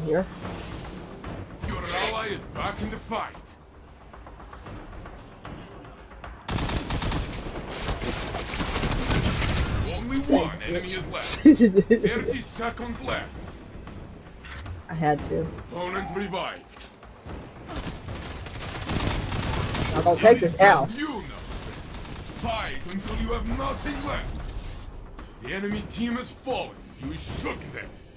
here. Your ally is back in the fight. Only one enemy is left. 30 seconds left. I had to. Opponent revived. I'm gonna take this L. You know. Fight until you have nothing left. The enemy team has fallen. You shook them.